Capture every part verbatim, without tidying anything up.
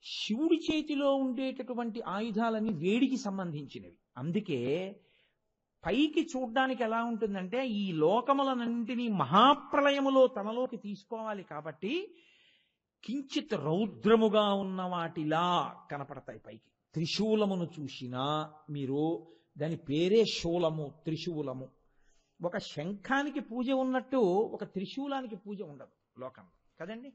శివుడి చేతిలో ఉండేటటువంటి ఆయుధాలన్నీ వేడికి సంబంధించినవి. అందుకే పైకి చూడ్డానికి ఎలా ఉంటుందంటే ఈ లోకములన్నింటినీ మహాప్రళయములో తనలోకి తీసుకోవాలి కాబట్టి కించిత్ రౌద్రముగా ఉన్న వాటిలా కనపడతాయి పైకి. త్రిశూలమును చూసినా మీరు దాని పేరే శూలము, త్రిశూలము. ఒక శంఖానికి పూజ ఉన్నట్టు ఒక త్రిశూలానికి పూజ ఉండదు లోకంలో కదండి.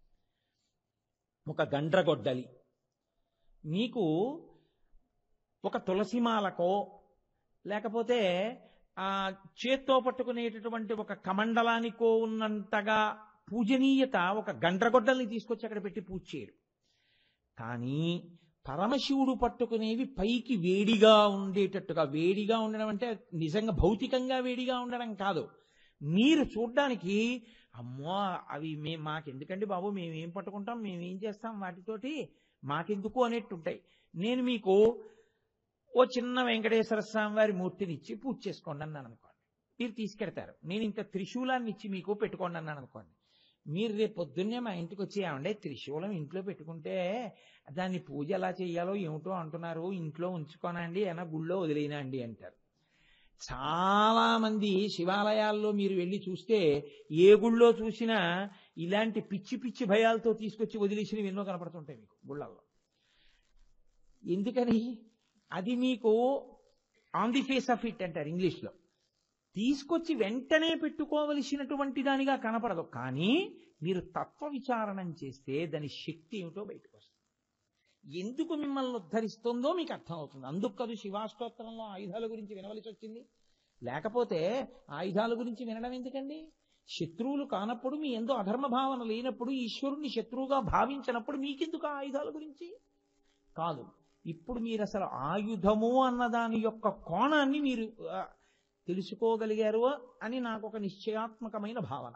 ఒక గండ్రగొడ్డలి మీకు ఒక తులసిమాలకో లేకపోతే ఆ చేత్తో పట్టుకునేటటువంటి ఒక కమండలానికో ఉన్నంతగా పూజనీయత ఒక గండ్రగొడ్డల్ని తీసుకొచ్చి అక్కడ పెట్టి పూజ చేయరు. కానీ పరమశివుడు పట్టుకునేవి పైకి వేడిగా ఉండేటట్టుగా, వేడిగా ఉండడం అంటే నిజంగా భౌతికంగా వేడిగా ఉండడం కాదు, మీరు చూడ్డానికి అమ్మో అవి మే మాకెందుకండి బాబు, మేమేం పట్టుకుంటాం, మేమేం చేస్తాం వాటితోటి, మాకెందుకు అనేట్టుంటాయి. నేను మీకు ఓ చిన్న వెంకటేశ్వర స్వామి వారి మూర్తిని ఇచ్చి పూజ చేసుకోండి అన్నాను అనుకోండి, మీరు తీసుకెడతారు. నేను ఇంత త్రిశూలాన్ని ఇచ్చి మీకు పెట్టుకోండి అన్నాను అనుకోండి, మీరు రేపు పొద్దున్నే మా ఇంటికి వచ్చి ఏమంటే త్రిశూలం ఇంట్లో పెట్టుకుంటే దాన్ని పూజ ఎలా చేయాలో ఏమిటో అంటున్నారు, ఇంట్లో ఉంచుకోనండి ఏమైనా గుళ్ళో వదిలేనా అండి అంటారు. చాలా మంది శివాలయాల్లో మీరు వెళ్ళి చూస్తే ఏ గుళ్ళో చూసినా ఇలాంటి పిచ్చి పిచ్చి భయాలతో తీసుకొచ్చి వదిలేసినవి ఎన్నో కనపడుతుంటాయి మీకు గుళ్ళల్లో. ఎందుకని? అది మీకు on the face of it అంటారు ఇంగ్లీష్లో. తీసుకొచ్చి వెంటనే పెట్టుకోవలసినటువంటి దానిగా కనపడదు, కానీ మీరు తత్వ విచారణం చేస్తే దాని శక్తి ఏమిటో బయటకు వస్తుంది. ఎందుకు మిమ్మల్ని ఉద్ధరిస్తుందో మీకు అర్థమవుతుంది. అందుకు కాదు శివాష్టోత్తరంలో ఆయుధాల గురించి వినవలసి వచ్చింది. లేకపోతే ఆయుధాల గురించి వినడం ఎందుకండి? శత్రువులు కానప్పుడు, మీ ఎందు అధర్మ భావన లేనప్పుడు, ఈశ్వరుణ్ణి శత్రువుగా భావించినప్పుడు మీకెందుకు ఆ ఆయుధాల గురించి కాదు. ఇప్పుడు మీరు అసలు ఆయుధము అన్న దాని యొక్క కోణాన్ని మీరు తెలుసుకోగలిగారు అని నాకు ఒక నిశ్చయాత్మకమైన భావన.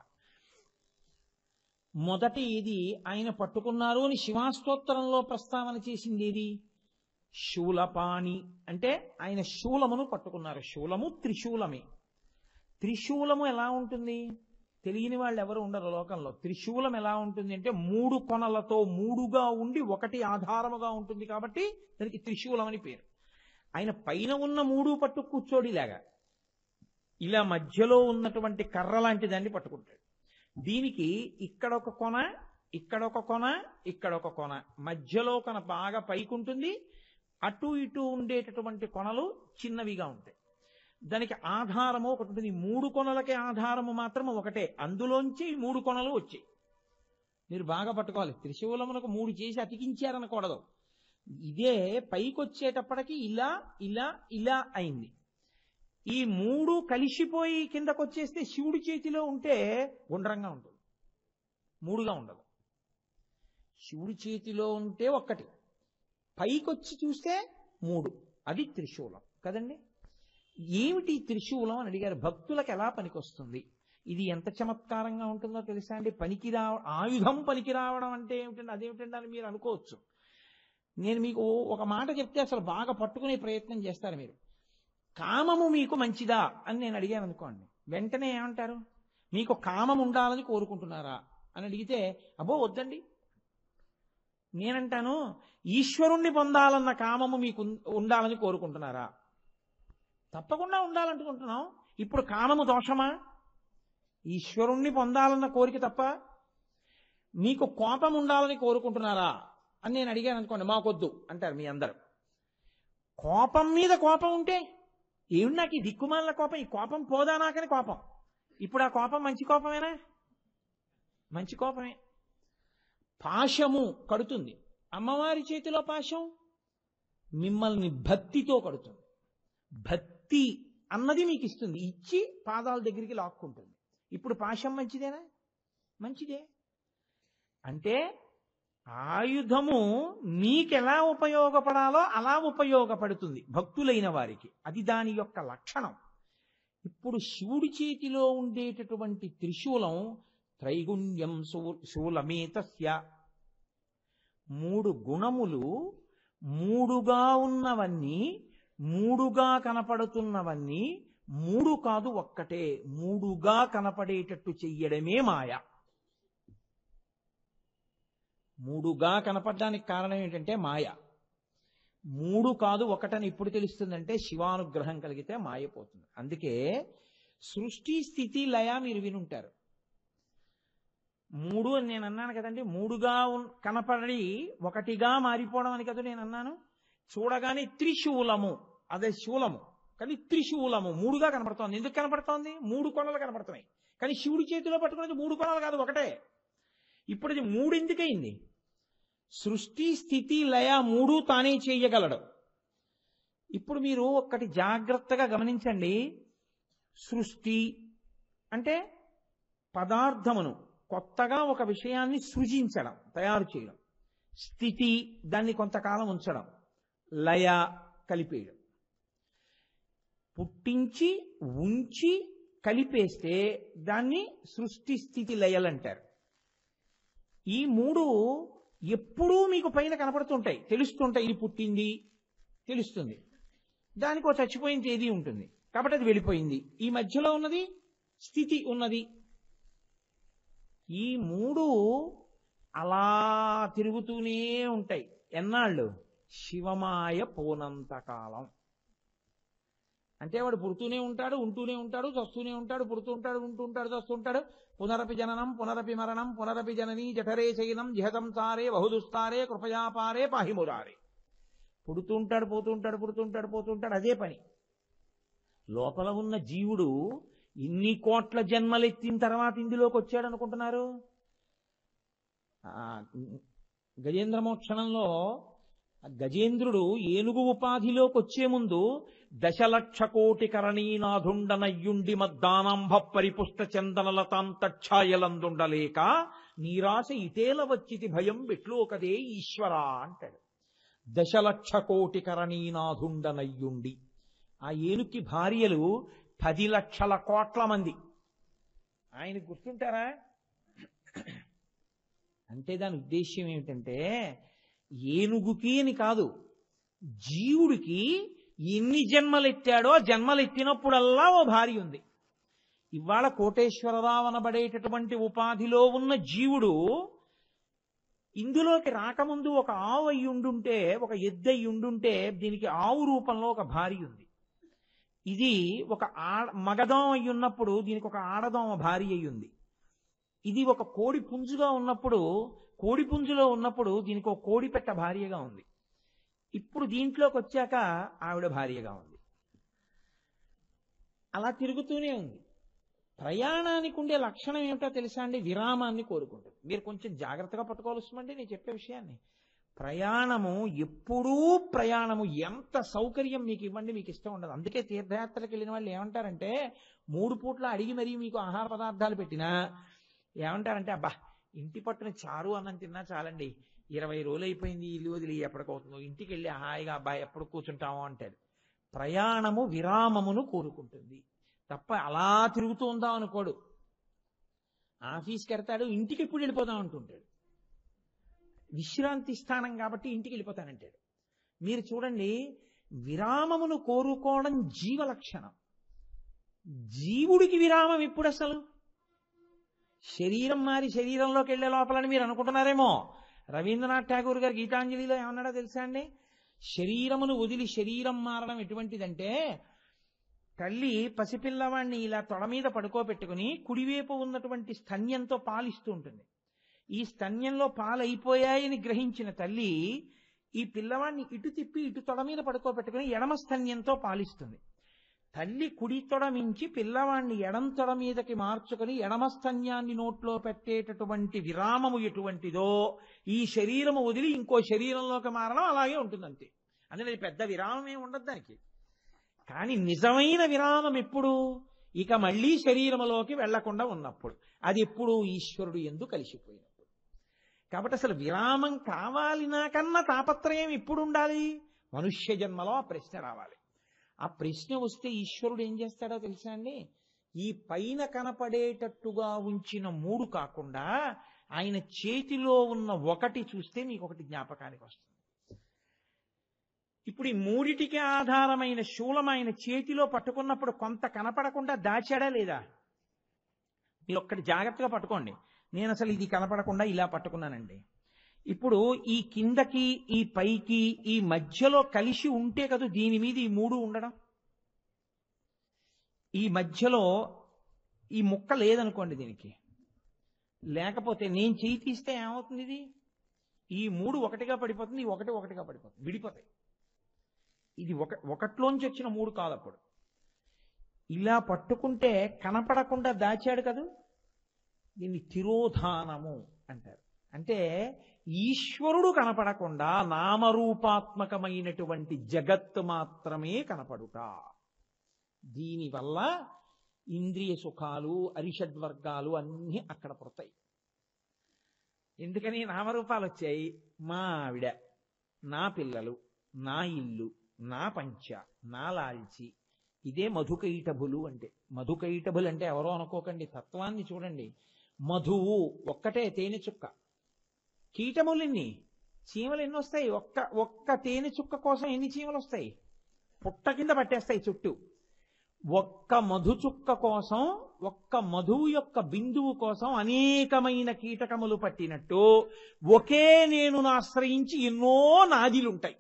మొదటి ఇది ఆయన పట్టుకున్నారు అని శివాష్టోత్తరంలో ప్రస్తావన చేసింది ఏది? శూలపాణి అంటే ఆయన శూలమును పట్టుకున్నారు. శూలము త్రిశూలమే. త్రిశూలము ఎలా ఉంటుంది తెలియని వాళ్ళు ఎవరు ఉండరు లోకంలో. త్రిశూలం ఎలా ఉంటుంది అంటే మూడు కొనలతో మూడుగా ఉండి ఒకటి ఆధారముగా ఉంటుంది కాబట్టి దానికి త్రిశూలం అని పేరు. ఆయన పైన ఉన్న మూడు పట్టు కూర్చోడిలాగా ఇలా మధ్యలో ఉన్నటువంటి కర్ర లాంటి దాన్ని పట్టుకుంటాడు. దీనికి ఇక్కడ ఒక కొన, ఇక్కడ ఒక కొన, ఇక్కడ ఒక కొన, మధ్యలో కొన బాగా పైకుంటుంది, అటు ఇటు ఉండేటటువంటి కొనలు చిన్నవిగా ఉంటాయి. దానికి ఆధారము ఒకటి ఉంటుంది. మూడు కొనలకి ఆధారము మాత్రం ఒకటే, అందులోంచి మూడు కొనలు వచ్చాయి. మీరు బాగా పట్టుకోవాలి. త్రిశూలమునకు మూడు చేసి అతికించారనకూడదు. ఇదే పైకి వచ్చేటప్పటికి ఇలా ఇలా ఇలా అయింది. ఈ మూడు కలిసిపోయి కిందకు వచ్చేస్తే శివుడి చేతిలో ఉంటే గుండ్రంగా ఉంటుంది, మూడుగా ఉండదు. శివుడి చేతిలో ఉంటే ఒక్కటి, పైకొచ్చి చూస్తే మూడు, అది త్రిశూలం కదండి. ఏమిటి త్రిశూలం అని అడిగారు. భక్తులకు ఎలా పనికొస్తుంది? ఇది ఎంత చమత్కారంగా ఉంటుందో తెలుసా అండి. పనికి రావ ఆయుధం పనికి రావడం అంటే ఏమిటండి, అదేమిటండి అని మీరు అనుకోవచ్చు. నేను మీకు ఒక మాట చెప్తే అసలు బాగా పట్టుకునే ప్రయత్నం చేస్తారు మీరు. కామము మీకు మంచిదా అని నేను అడిగాను అనుకోండి, వెంటనే ఏమంటారు? మీకు కామం ఉండాలని కోరుకుంటున్నారా అని అడిగితే అబ్బో వద్దండి. నేనంటాను ఈశ్వరుణ్ణి పొందాలన్న కామము మీకు ఉండాలని కోరుకుంటున్నారా? తప్పకుండా ఉండాలనుకుంటున్నాం. ఇప్పుడు కామము దోషమా? ఈశ్వరుణ్ణి పొందాలన్న కోరిక తప్ప. మీకు కోపం ఉండాలని కోరుకుంటున్నారా అని నేను అడిగాను అనుకోండి, మాకొద్దు అంటారు మీ అందరూ. కోపం మీద కోపం ఉంటే ఏమి, నాకు ఈ దిక్కుమాల కోపం, ఈ కోపం పోదా నాకని కోపం. ఇప్పుడు ఆ కోపం మంచి కోపమేనా? మంచి కోపమే. పాశము కడుతుంది. అమ్మవారి చేతిలో పాశం మిమ్మల్ని భక్తితో కడుతుంది. భక్తి అన్నది మీకు ఇస్తుంది, ఇచ్చి పాదాల దగ్గరికి లాక్కుంటుంది. ఇప్పుడు పాశం మంచిదేనా? మంచిదే. అంటే ఆయుధము మీకెలా ఉపయోగపడాలో అలా ఉపయోగపడుతుంది భక్తులైన వారికి. అది దాని యొక్క లక్షణం. ఇప్పుడు శివుడి చేతిలో ఉండేటటువంటి త్రిశూలం త్రైగుణ్యం శూలమేతస్య, మూడు గుణములు, మూడుగా ఉన్నవన్నీ, మూడుగా కనపడుతున్నవన్నీ మూడు కాదు ఒక్కటే, మూడుగా కనపడేటట్టు చెయ్యడమే మాయ. మూడుగా కనపడడానికి కారణం ఏంటంటే మాయ. మూడు కాదు ఒకటని ఎప్పుడు తెలుస్తుందంటే శివానుగ్రహం కలిగితే మాయ పోతుంది. అందుకే సృష్టి స్థితి లయ మీరు వినుంటారు. మూడు అని నేను అన్నాను కదండి, మూడుగా కనపడి ఒకటిగా మారిపోవడం అని కదా నేను అన్నాను. చూడగానే త్రిశూలము, అదే శూలము కానీ త్రిశూలము మూడుగా కనపడుతోంది. ఎందుకు కనపడుతోంది? మూడు కొనలు కనపడుతున్నాయి. కానీ శివుడి చేతిలో పట్టుకున్నది మూడు కొనలు కాదు, ఒకటే. ఇప్పుడు ఇది మూడు ఎందుకయింది? సృష్టి స్థితి లయ మూడు తానే చేయగలడు. ఇప్పుడు మీరు ఒక్కటి జాగ్రత్తగా గమనించండి. సృష్టి అంటే పదార్థమును కొత్తగా ఒక విషయాన్ని సృజించడం, తయారు చేయడం. స్థితి దాన్ని కొంతకాలం ఉంచడం. లయ కలిపేయడం. పుట్టించి ఉంచి కలిపేస్తే దాన్ని సృష్టి స్థితి లయలంటారు. ఈ మూడు ఎప్పుడూ మీకు పైన కనపడుతుంటాయి, తెలుస్తుంటాయి. ఇది పుట్టింది తెలుస్తుంది, దానికి ఒక చచ్చిపోయిన తేదీ ఉంటుంది కాబట్టి అది వెళ్ళిపోయింది. ఈ మధ్యలో ఉన్నది స్థితి ఉన్నది. ఈ మూడు అలా తిరుగుతూనే ఉంటాయి. ఎన్నాళ్ళు? శివమాయ పోనంతకాలం. అంటే వాడు పుడుతూనే ఉంటాడు, ఉంటూనే ఉంటాడు, చస్తూనే ఉంటాడు, పుడుతూ ఉంటాడు, ఉంటూ ఉంటాడు, చస్తుంటాడు. పునరపి జననం పునరపి మరణం పునరపి జననీ జఠరే శయనం జిహతం సారే బహుదుస్తారే కృపయాపారే పాహిమురారే. పుడుతుంటాడు, పోతుంటాడు, పుడుతుంటాడు, పోతుంటాడు, అదే పని. లోపల ఉన్న జీవుడు ఇన్ని కోట్ల జన్మలెత్తిన తర్వాత ఇందులోకి వచ్చాడు అనుకుంటున్నారు. గజేంద్ర మోక్షణంలో గజేంద్రుడు ఏనుగు ఉపాధిలోకి వచ్చే ముందు దశలక్ష కోటి కరణీనాథుండనయ్యుండి మద్దానంభ పరిపుష్ట చందనలతాంతఛాయలందుండలేక నీరాశ ఇటేల వచ్చితి భయం వెట్లోకదే ఈశ్వరా అంటాడు. దశలక్ష కోటి కరణీనాథుండనయ్యుండి. ఆ ఏనుక్కి భార్యలు పది లక్షల కోట్ల మంది. ఆయన గుర్తుంటారా? అంటే దాని ఉద్దేశ్యం ఏమిటంటే ఏనుగుకి అని కాదు, జీవుడికి ఎన్ని జన్మలెత్తాడో జన్మలెత్తినప్పుడల్లా ఓ భార్య ఉంది. ఇవాళ కోటేశ్వరరావు అనబడేటటువంటి ఉపాధిలో ఉన్న జీవుడు ఇందులోకి రాకముందు ఒక ఆవు అయి ఉండుంటే, ఒక ఎద్దు అయి ఉండుంటే దీనికి ఆవు రూపంలో ఒక భార్య ఉంది. ఇది ఒక ఆడ మగదోమ అయి ఉన్నప్పుడు దీనికి ఒక ఆడదోమ భార్య అయి ఉంది. ఇది ఒక కోడి పుంజుగా ఉన్నప్పుడు, కోడి పుంజులో ఉన్నప్పుడు దీనికి ఒక కోడి పెట్ట భార్యగా ఉంది. ఇప్పుడు దీంట్లోకి వచ్చాక ఆవిడ భార్యగా ఉంది. అలా తిరుగుతూనే ఉంది. ప్రయాణానికి ఉండే లక్షణం ఏమిటో తెలుసా అండి? విరామాన్ని కోరుకుంటుంది. మీరు కొంచెం జాగ్రత్తగా పట్టుకోవాల్సిందండి నేను చెప్పే విషయాన్ని. ప్రయాణము ఎప్పుడూ ప్రయాణము. ఎంత సౌకర్యం మీకు ఇవ్వండి మీకు ఇష్టం ఉండదు. అందుకే తీర్థయాత్రలకు వెళ్ళిన వాళ్ళు ఏమంటారంటే, మూడు పూట్ల అడిగి మరీ మీకు ఆహార పదార్థాలు పెట్టినా ఏమంటారంటే, అబ్బా ఇంటి పట్టున చారు అన్నం తిన్నా చాలండి, ఇరవై రోజులు అయిపోయింది ఇల్లు వదిలి ఎప్పటికవుతుందో, ఇంటికి వెళ్ళి హాయిగా అబ్బాయి ఎప్పుడు కూర్చుంటామో అంటాడు. ప్రయాణము విరామమును కోరుకుంటుంది తప్ప అలా తిరుగుతూ ఉందాం అనుకోడు. ఆఫీస్కి వెళ్తాడు, ఇంటికి ఎప్పుడు వెళ్ళిపోదాం అంటుంటాడు. విశ్రాంతి స్థానం కాబట్టి ఇంటికి వెళ్ళిపోతానంటాడు. మీరు చూడండి, విరామమును కోరుకోవడం జీవ లక్షణం. జీవుడికి విరామం ఎప్పుడు అసలు? శరీరం మారి శరీరంలోకి వెళ్లే లోపలని మీరు అనుకుంటున్నారేమో. రవీంద్రనాథ్ ఠాగూర్ గారు గీతాంజలిలో ఏమన్నాడో తెలుసా అండి? శరీరమును వదిలి శరీరం మారడం ఎటువంటిదంటే, తల్లి పసిపిల్లవాడిని ఇలా తొడ మీద పడుకోబెట్టుకుని కుడివైపు ఉన్నటువంటి స్తన్యంతో పాలిస్తూ ఉంటుంది. ఈ స్తన్యంలో పాలు అయిపోయాయని గ్రహించిన తల్లి ఈ పిల్లవాడిని ఇటు తిప్పి ఇటు తొడ మీద పడుకోబెట్టుకుని ఎడమ స్తన్యంతో పాలిస్తుంది. తల్లి కుడి తొడ మించి పిల్లవాడిని ఎడం తొడ మీదకి మార్చుకుని ఎడమ స్తన్యాన్ని నోట్లో పెట్టేటటువంటి విరామము ఎటువంటిదో, ఈ శరీరము వదిలి ఇంకో శరీరంలోకి మారడం అలాగే ఉంటుంది అంతే. అందుకని పెద్ద విరామం ఏమి ఉండదు దానికి. కానీ నిజమైన విరామం ఎప్పుడు? ఇక మళ్ళీ శరీరములోకి వెళ్లకుండా ఉన్నప్పుడు. అది ఎప్పుడు? ఈశ్వరుడు యందు కలిసిపోయినప్పుడు. కాబట్టి అసలు విరామం కావాలి నాకన్నా తాపత్రయం ఎప్పుడు ఉండాలి? మనుష్య జన్మలో ఆ ప్రశ్న రావాలి. ఆ ప్రశ్న వస్తే ఈశ్వరుడు ఏం చేస్తాడో తెలుసా అండి? ఈ పైన కనపడేటట్టుగా ఉంచిన మూడు కాకుండా ఆయన చేతిలో ఉన్న ఒకటి చూస్తే మీకు ఒకటి జ్ఞాపకానికి వస్తుంది. ఇప్పుడు ఈ మూడిటికి ఆధారమైన శూలం ఆయన చేతిలో పట్టుకున్నప్పుడు కొంత కనపడకుండా దాచాడా లేదా? మీరు ఒక్కటి జాగ్రత్తగా పట్టుకోండి. నేను అసలు ఇది కనపడకుండా ఇలా పట్టుకున్నానండి. ఇప్పుడు ఈ కిందకి ఈ పైకి ఈ మధ్యలో కలిసి ఉంటే కదా దీని మీద ఈ మూడు ఉండడం. ఈ మధ్యలో ఈ ముక్క లేదనుకోండి, దీనికి లేకపోతే నేను చేయి తీస్తే ఏమవుతుంది? ఇది ఈ మూడు ఒకటిగా పడిపోతుంది, ఈ ఒకటి ఒకటిగా పడిపోతుంది, విడిపోతాయి. ఇది ఒక ఒకట్లోంచి వచ్చిన మూడు కాదు. అప్పుడు ఇలా పట్టుకుంటే కనపడకుండా దాచాడు కదా, దీన్ని తిరోధానము అంటారు. అంటే ఈశ్వరుడు కనపడకుండా నామరూపాత్మకమైనటువంటి జగత్తు మాత్రమే కనపడుట. దీనివల్ల ఇంద్రియ సుఖాలు అరిషడ్వర్గాలు అన్నీ అక్కడ పుడతాయి. ఎందుకని నామరూపాలు వచ్చాయి? మా ఆవిడ, నా పిల్లలు, నా ఇల్లు, నా పంచ, నా లాల్చి. ఇదే మధుకైటభులు అంటే. మధుకైటభులు అంటే ఎవరో అనుకోకండి, తత్వాన్ని చూడండి. మధువు ఒక్కటే తేనె చుక్క. కీటములు ఎన్ని? చీమలు ఎన్ని వస్తాయి? ఒక్క ఒక్క తేనె చుక్క కోసం ఎన్ని చీమలు వస్తాయి? పుట్ట కింద పట్టేస్తాయి చుట్టూ. ఒక్క మధు చుక్క కోసం, ఒక్క మధువు యొక్క బిందువు కోసం అనేకమైన కీటకములు పట్టినట్టు ఒకే నేనును ఆశ్రయించి ఎన్నో నాదిలుంటాయి.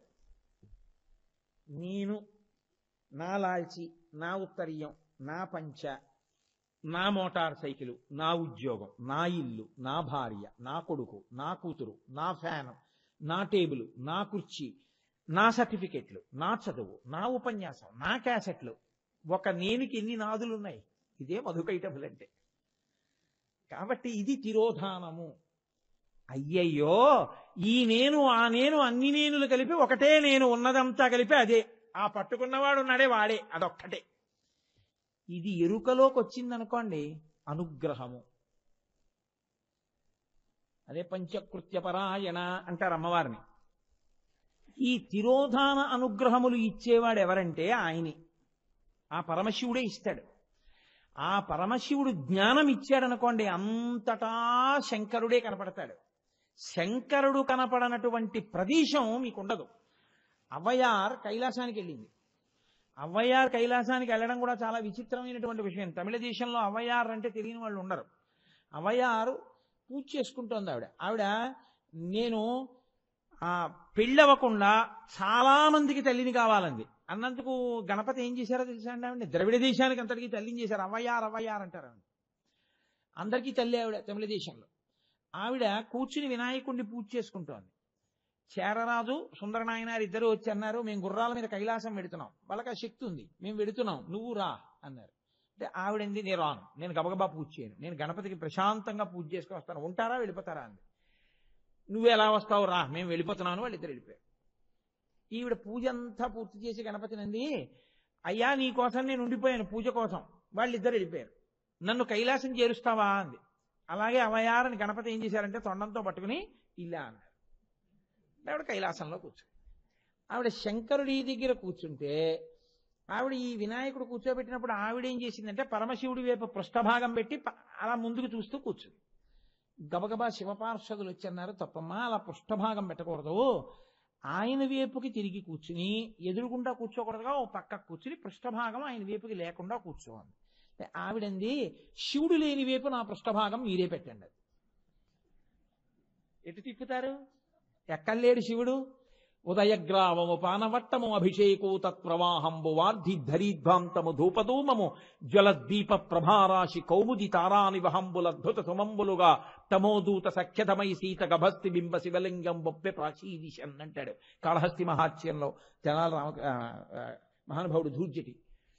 నేను, నా లాల్చి, నా ఉత్తరీయం, నా పంచ, నా మోటార్ సైకిలు, నా ఉద్యోగం, నా ఇల్లు, నా భార్య, నా కొడుకు, నా కూతురు, నా ఫ్యాను, నా టేబుల్, నా కుర్చీ, నా సర్టిఫికెట్లు, నా చదువు, నా ఉపన్యాసం, నా క్యాసెట్లు. ఒక నేనుకి ఎన్ని నాదులు ఉన్నాయి? ఇదే మధుకైటభులు అంటే. కాబట్టి ఇది తిరోధానము. అయ్యయ్యో, ఈ నేను ఆ నేను అన్ని నేనులు కలిపి ఒకటే నేను, ఉన్నదంతా కలిపి అదే. ఆ పట్టుకున్నవాడు ఉన్నాడే వాడే, అదొక్కటే. ఇది ఎరుకలోకి వచ్చిందనుకోండి, అనుగ్రహము. అదే పంచకృత్యపరాయణ అంటారు అమ్మవారిని. ఈ తిరోధాన అనుగ్రహములు ఇచ్చేవాడు ఎవరంటే ఆయనే, ఆ పరమశివుడే ఇస్తాడు. ఆ పరమశివుడు జ్ఞానం ఇచ్చాడనుకోండి, అంతటా శంకరుడే కనపడతాడు. శంకరుడు కనపడనటువంటి ప్రదేశం మీకుండదు. అవ్వయార్ కైలాసానికి వెళ్ళింది. అవ్వయార్ కైలాసానికి వెళ్ళడం కూడా చాలా విచిత్రమైనటువంటి విషయం. తమిళ దేశంలో అవ్వయార్ అంటే తెలియని వాళ్ళు ఉండరు. అవ్వయారు పూజ చేసుకుంటోంది ఆవిడ. ఆవిడ నేను ఆ పెళ్ళవకుండా చాలా మందికి తల్లిని కావాలంది. అన్నందుకు గణపతి ఏం చేశారో తెలుసా అండి? ఆవిడ ద్రవిడ దేశానికి అంతటికీ తల్లిని చేశారు. అవ్వయార్ అవ్వయార్ అంటారు. ఆవిడ అందరికీ తల్లి ఆవిడ తమిళ దేశంలో. ఆవిడ కూర్చుని వినాయకుడిని పూజ చేసుకుంటోంది. చేరరాజు సుందరనాయనారు ఇద్దరు వచ్చి అన్నారు, మేము గుర్రాల మీద కైలాసం వెడుతున్నాం, వాళ్ళకి ఆ శక్తి ఉంది, మేము వెడుతున్నాం, నువ్వు రా అన్నారు. అంటే ఆవిడంది, నేను రాను, నేను గబగబా పూజ చేయను, నేను గణపతికి ప్రశాంతంగా పూజ చేసుకుని వస్తాను, ఉంటారా వెళ్ళిపోతారా అంది. నువ్వు ఎలా వస్తావు, రా, మేము వెళ్ళిపోతున్నాను. వాళ్ళిద్దరు వెళ్ళిపోయారు. ఈవిడ పూజ అంతా పూర్తి చేసి గణపతిని అంది, అయ్యా నీ కోసం నేను ఉండిపోయాను పూజ కోసం. వాళ్ళిద్దరు వెళ్ళిపోయారు, నన్ను కైలాసం చేరుస్తావా అంది. అలాగే అవయారని గణపతి ఏం చేశారంటే తొండంతో పట్టుకుని ఇలా అన్నారు. ఆవిడ కైలాసంలో కూర్చుంది. ఆవిడ శంకరుడి దగ్గర కూర్చుంటే ఆవిడ ఈ వినాయకుడు కూర్చోబెట్టినప్పుడు ఆవిడ ఏం చేసిందంటే పరమశివుడి వైపు పృష్ఠభాగం పెట్టి అలా ముందుకు చూస్తూ కూర్చుంది. గబగబా శివపార్షదులు వచ్చి అన్నారు, తప్పమ్మా అలా పృష్ఠభాగం పెట్టకూడదు, ఆయన వైపుకి తిరిగి కూర్చుని ఎదురుగుండా కూర్చోకూడదుగా, ఓ పక్క కూర్చుని పృష్ఠభాగం ఆయన వైపుకి లేకుండా కూర్చోవాలి. ఆవిడంది, శివుడు లేని వైపు నా పృష్ఠభాగం మీరే పెట్టండి. ఎటు తిప్పుతారు? ఎక్కలేడు శివుడు. ఉదయగ్రావము పానవట్టము అభిషేకో తత్ప్రవాహంబు వార్ధి ధరీధ్వాంతము ధూపధూమము జ్వలద్దీప ప్రభారాశి కౌముది తారానివహంబులద్భుత సుమంబులుగా తమోదూత సఖ్యతమై సీత గభస్తి బింబ శివలింగం బొప్పె ప్రాచీదిశన్ అంటాడు కాళహస్తి మహాత్యంలో జనాల రామ మహానుభావుడు ధూర్జటి.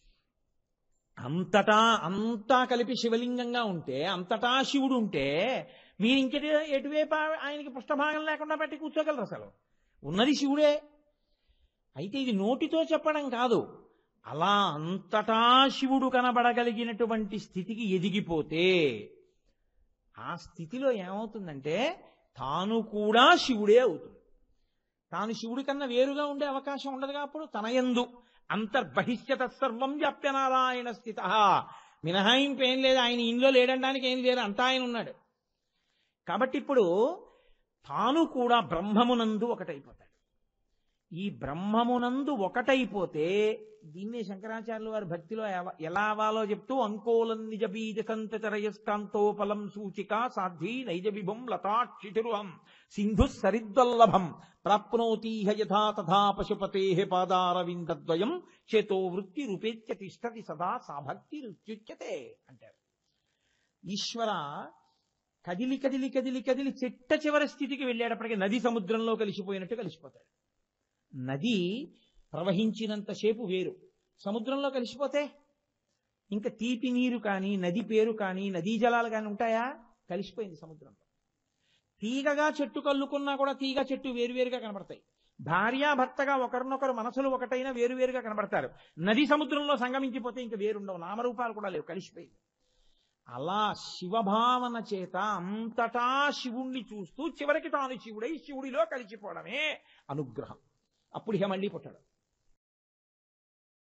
అంతటా అంతా కలిపి శివలింగంగా ఉంటే, అంతటా శివుడు ఉంటే మీరు ఇంకటి ఎటువైపు ఆయనకి పృష్ఠభాగం లేకుండా పెట్టి కూర్చోగలరు? అసలు ఉన్నది శివుడే. అయితే ఇది నోటితో చెప్పడం కాదు, అలా అంతటా శివుడు కనబడగలిగినటువంటి స్థితికి ఎదిగిపోతే ఆ స్థితిలో ఏమవుతుందంటే తాను కూడా శివుడే అవుతుంది. తాను శివుడి కన్నా వేరుగా ఉండే అవకాశం ఉండదుగా. అప్పుడు తన యందు అంతర్బహిష్యత సర్వం వ్యాప్య నారాయణ స్థిత, మినహాయింపు ఏం లేదు. ఆయన ఇంట్లో లేడడానికి ఏం లేదు, అంతా ఆయన ఉన్నాడు. కాబట్టి ఇప్పుడు తాను కూడా బ్రహ్మమునందు ఒకటైపోతాడు. ఈ బ్రహ్మమునందు ఒకటైపోతే దీన్నే శంకరాచార్యుల వారి భక్తిలో ఎవ- ఎలా అవ్వాలో చెప్తూ అంకోలం నిజ బీజ సంతరయస్కాంతోపలం సూచిక సాధ్వీ నైజ విభం లతాక్షితిరుహం సింధు సరిద్వల్లభం ప్రాప్నోతీహ యథా తథా పశుపతే పాదారవిందద్వయం చేతో వృత్తి రూపేత్య తిష్టతి సదా సా భక్తి రుత్యుచ్యతే అంటారు. ఈశ్వర కదిలి కదిలి కదిలి కదిలి చిట్ట చివరి స్థితికి వెళ్ళేటప్పటికీ నది సముద్రంలో కలిసిపోయినట్టు కలిసిపోతాడు. నది ప్రవహించినంతసేపు వేరు, సముద్రంలో కలిసిపోతే ఇంకా తీపి నీరు కానీ నది పేరు కానీ నదీ జలాలు కానీ ఉంటాయా? కలిసిపోయింది సముద్రంలో. తీగగా చెట్టు కల్లుకున్నా కూడా తీగ చెట్టు వేరువేరుగా కనబడతాయి. భార్యాభర్తగా ఒకరినొకరు మనసులు ఒకటైనా వేరువేరుగా కనబడతారు. నది సముద్రంలో సంగమించిపోతే ఇంకా వేరుండవు, నామరూపాలు కూడా లేవు, కలిసిపోయింది. అలా శివభావన చేత అంతటా శివుణ్ణి చూస్తూ చివరికి తాను శివుడై శివుడిలో కలిసిపోవడమే అనుగ్రహం. అప్పుడు ఇక మళ్ళీ పుట్టాడు.